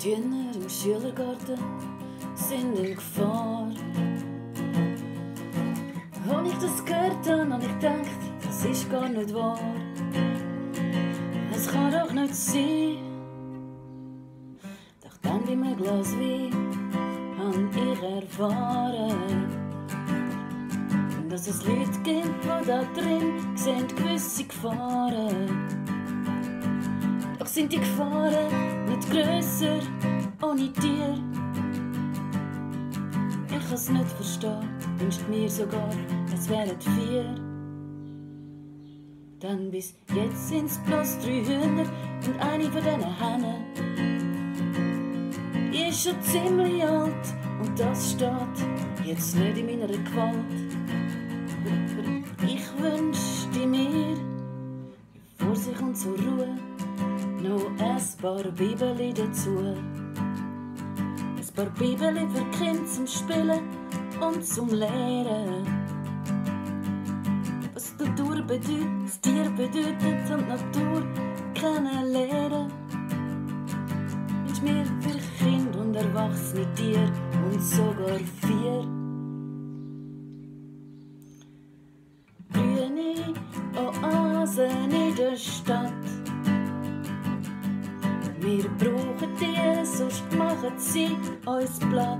Die Hühner im Schülergarten sind in Gefahr. Als ich das gehört habe, habe ich gedacht, das ist gar nicht wahr. Es kann doch nicht sein. Doch dann bei einem Glas Wein habe ich erfahren, dass es Leute gibt, die da drin sehen gewisse Gefahren. Doch sind die Gefahren nicht grösser ohne Tier. Ich kann es nicht verstehen, wünscht mir sogar, es wären 4. Denn bis jetzt sind's bloß 3 Hühner und eine von diesen Hennen. Die ist schon ziemlich alt und das steht jetzt nicht in meiner Gewalt. Ich wünschte mir, bevor sie kommt zur Ruhe, noch ein paar Bibeli dazu. Ein paar Bibeli für Kinder zum Spielen und zum Lehren. Was die Natur bedeutet, das Tier bedeutet und die Natur kennenlernen. Wünsch mir für Kinder und erwachsene Tiere und sogar 4. Grüne Oasen in der Stadt. Wir brauchen die, sonst machen sie uns platt.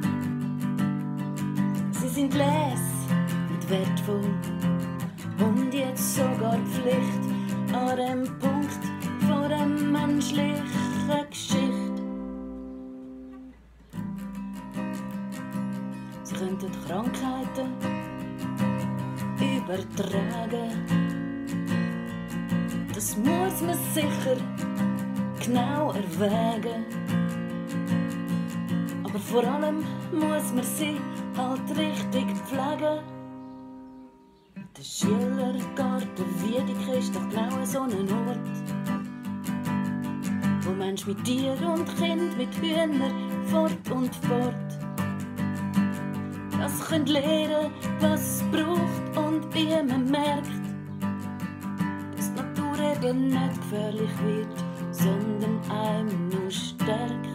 Sie sind les und wertvoll und jetzt sogar Pflicht an dem Punkt von der menschlichen Geschichte. Sie könnten Krankheiten übertragen. Das muss man sicher genau erwägen. Aber vor allem muss man sie halt richtig pflegen. Der Schülergarten Wiedeke ist doch genau so ein Ort, wo Mensch mit Tier und Kind, mit Hühner fort und fort. Das könnt lernen, was es braucht und wie man merkt, dass die Natur eben nicht gefährlich wird, sondern einem nur stärkt.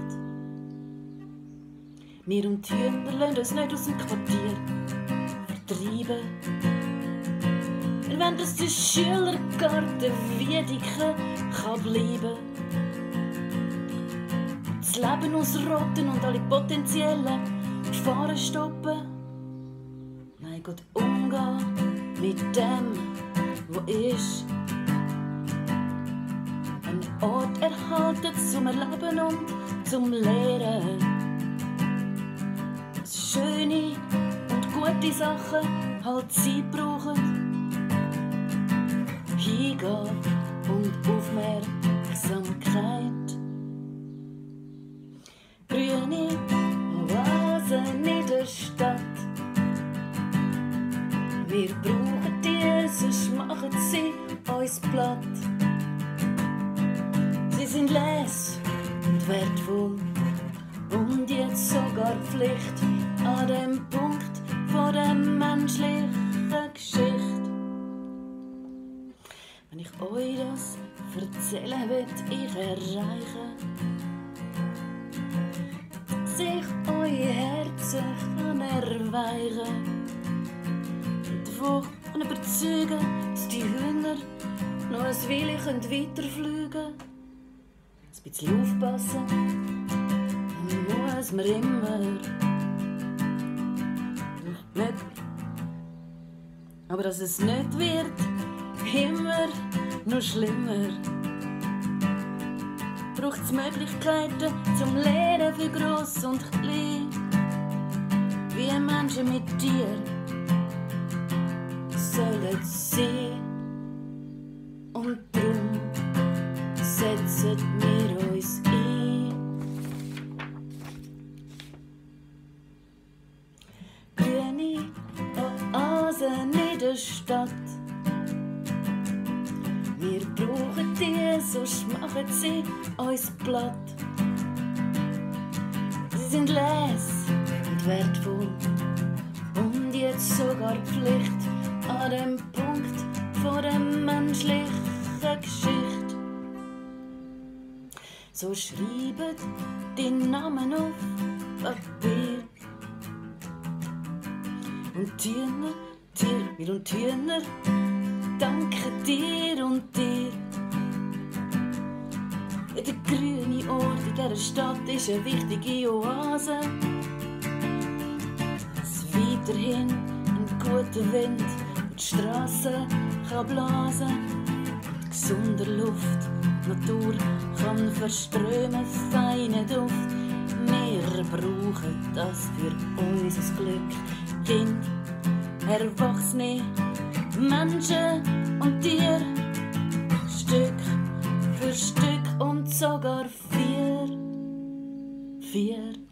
Wir und die Hühner lassen uns nicht aus dem Quartier vertreiben. Wir wollen, dass der Schülergarten Wiedeke kann bleiben. Das Leben ausrotten und alle potenziellen Gefahren stoppen. Nein, Gott umgehen mit dem, was ist. Einen Ort erhalten zum Erleben und zum Lehren. Dass schöne und gute Sachen halt Zeit brauchen. Hingabe und Aufmerksamkeit. Grüne Oasen in der Stadt. Wir brauchen die, sonst machen sie uns platt. Sie sind les und wertvoll und jetzt sogar Pflicht an dem Punkt von der menschlichen Geschichte. Wenn ich euch das erzählen will, ich erreichen, sich euer Herz kann erweichen und davon überzeugen, dass die Hühner noch ein Weile weiterfliegen können. Ein bisschen aufpassen muss man immer. Nicht. Aber dass es nicht wird, immer noch schlimmer. Braucht es Möglichkeiten zum Lernen für Gross und Klein, wie Menschen mit Tieren sollen sein. Und darum setzen wir uns ein. Grüne Oasen in der Stadt. Wir brauchen die, sonst machen sie uns platt. Sie sind les und wertvoll und jetzt sogar Pflicht an dem Punkt von der menschlichen Geschichte. So schreibt den Namen auf Papier. Und Tüner, Tierwil und Tüner, danke dir und dir. Der grüne Ort in dieser Stadt ist eine wichtige Oase. Es weiterhin ein guter Wind und die Strasse kann blasen. Gesunder Luft, Natur kann verströmen, feinen Duft. Wir brauchen das für unser Glück. Kind, Erwachsene, Menschen und Tiere, Stück für Stück und sogar vier.